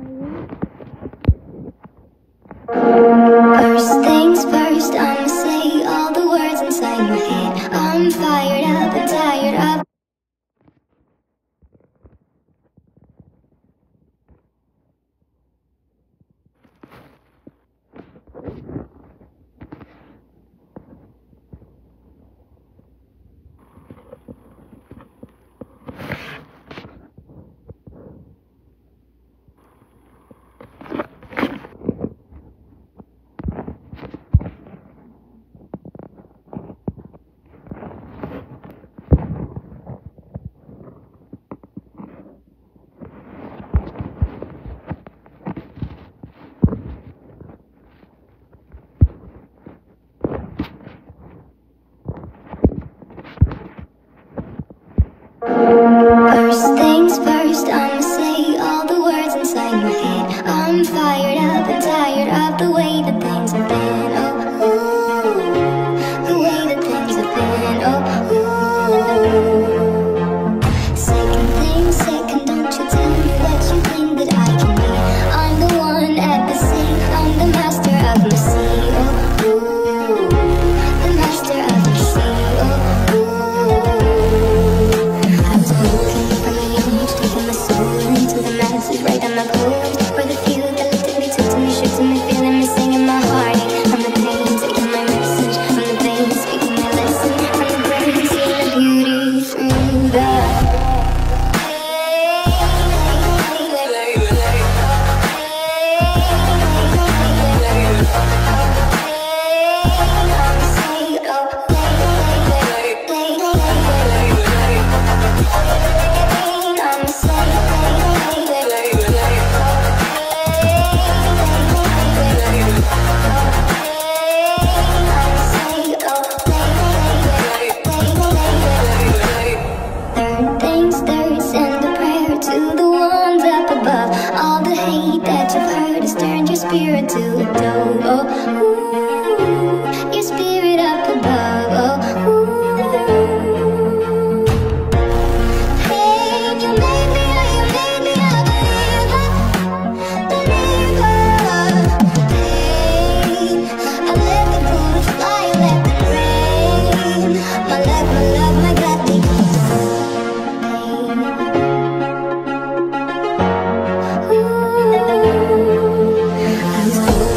First things first, I'ma say all the words inside my head. I'm fired up and tired of First things first, I'ma say all the words inside my head. I'm fired up and tired of the way that things have been. Oh, ooh, the way that things have been. Oh, ooh. Second thing, second, don't you tell me what you think that I can be. I'm the one at the sea, I'm the master of my sea. Oh, ooh, the master of my sea. Oh, ooh. Right on my post, for the few that looked at me, took to me, shook to me, feeling me, singing my heartache. From the pain, taking my message, from the vein, speaking my lesson, from the brain, seeing the beauty through the spirit to a dove. Oh, ooh, your spirit up above. Oh, ooh. Hey, you made me a believer. Hey, I let the bullets fly, I let them rain. My love, my God, they ooh. I was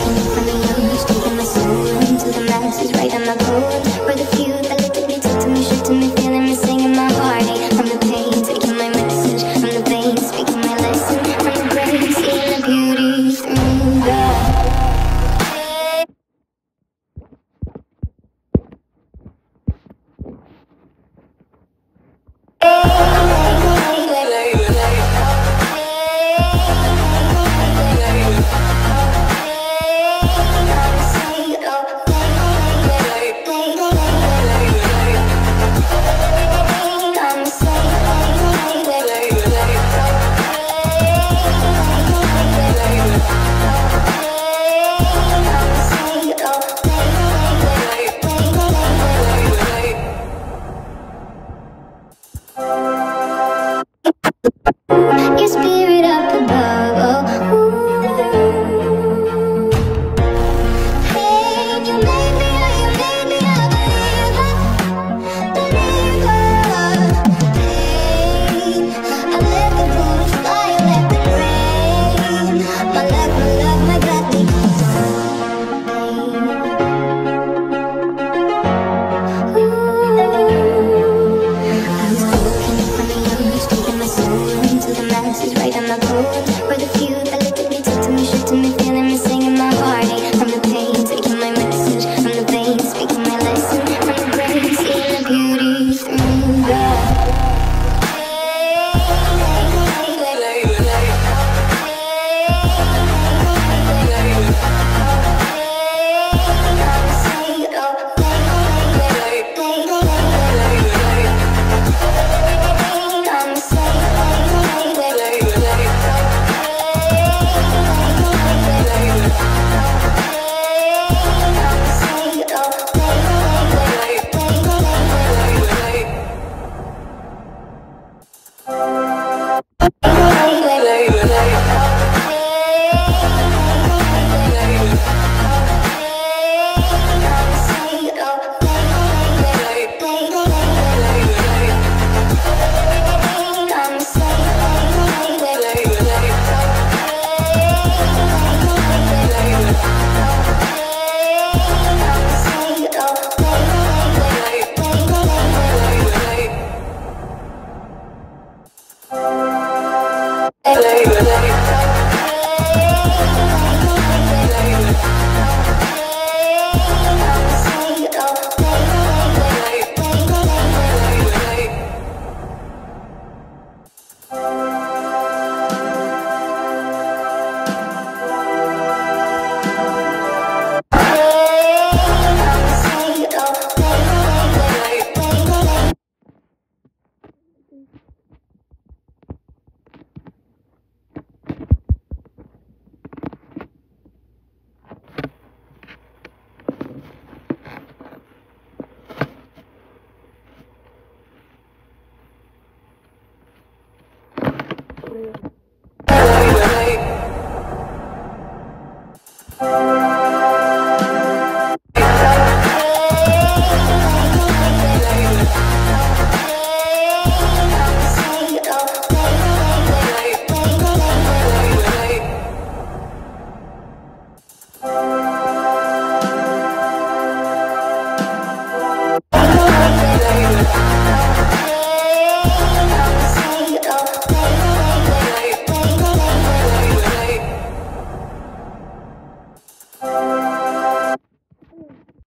you.